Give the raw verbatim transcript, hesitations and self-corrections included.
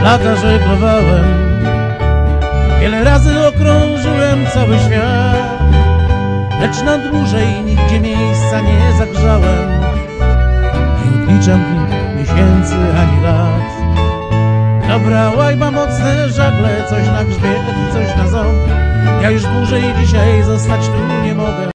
lata żeglowałem, wiele razy okrążyłem cały świat, lecz na dłużej nigdzie miejsca nie zagrzałem. Nie odliczam dni, miesięcy ani lat. Dobra łajba, mocne żagle, coś na grzbiet i coś na ząb. Ja już dłużej dzisiaj zostać tu nie mogę.